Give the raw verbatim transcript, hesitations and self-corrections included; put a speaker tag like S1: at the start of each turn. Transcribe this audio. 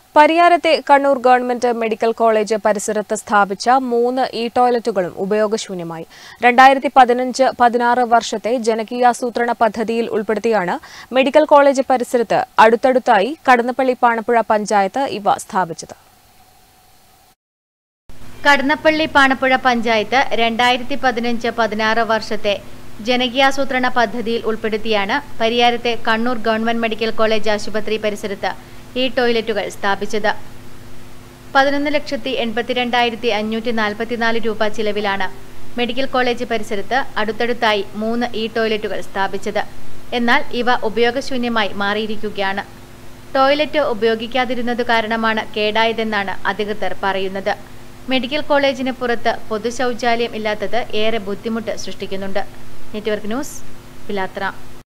S1: പരിയാരത്തെ Kannur government medical college പരിസരത്ത് സ്ഥാപിച്ച മൂന്ന് ഇ ടോയ്ലറ്റുകളും ഉപയോഗശൂന്യമായി. രണ്ടായിരത്തി പതിനഞ്ച് പതിനാറ് വർഷത്തെ ജനകീയാസൂത്രണ പദ്ധതിയിൽ ഉൾപ്പെടുത്തിയാണ് മെഡിക്കൽ കോളേജ് പരിസരത്ത് അടുത്തടുത്തായി കടന്നപ്പള്ളി പാണപ്പുഴ പഞ്ചായത്ത് ഇവ സ്ഥാപിച്ചത്.
S2: കടന്നപ്പള്ളി പാണപ്പുഴ പഞ്ചായത്ത് രണ്ടായിരത്തി പതിനഞ്ച് പതിനാറ് വർഷത്തെ ജനകീയാസൂത്രണ പദ്ധതിയിൽ ഉൾപ്പെടുത്തിയാണ് പരിയാരത്തെ കണ്ണൂർ ഗവൺമെന്റ് മെഡിക്കൽ കോളേജ് ആശുപത്രി പരിസരത്ത് ഈ ടോയ്ലറ്റുകൾ സ്ഥാപിച്ചത്. പതിനൊന്ന് ലക്ഷത്തി എൺപത്തിരണ്ടായിരത്തി അഞ്ഞൂറ്റി നാൽപ്പത്തിനാല് രൂപ ചിലവിലാണ് മെഡിക്കൽ കോളേജ് പരിസരത്ത് അടുത്തടുത്തായി മൂന്ന് ഈ ടോയ്ലറ്റുകൾ സ്ഥാപിച്ചത്. എന്നാൽ ഇവ ഉപയോഗശൂന്യമായി മാറിയിരിക്കുകയാണ്. ടോയ്ലറ്റ് ഉപയോഗിക്കാതിരുന്നതു കാരണമാണ് കേടായതെന്നാണ് അധികൃതർ പറയുന്നത്. മെഡിക്കൽ കോളേജിന് പുറത്ത് പൊതു ശൗചാലയം ഇല്ലാത്തത് ഏറെ ബുദ്ധിമുട്ട് സൃഷ്ടിക്കുന്നുണ്ട്. നെറ്റ്വർക്ക് ന്യൂസ്, പിലാത്ര.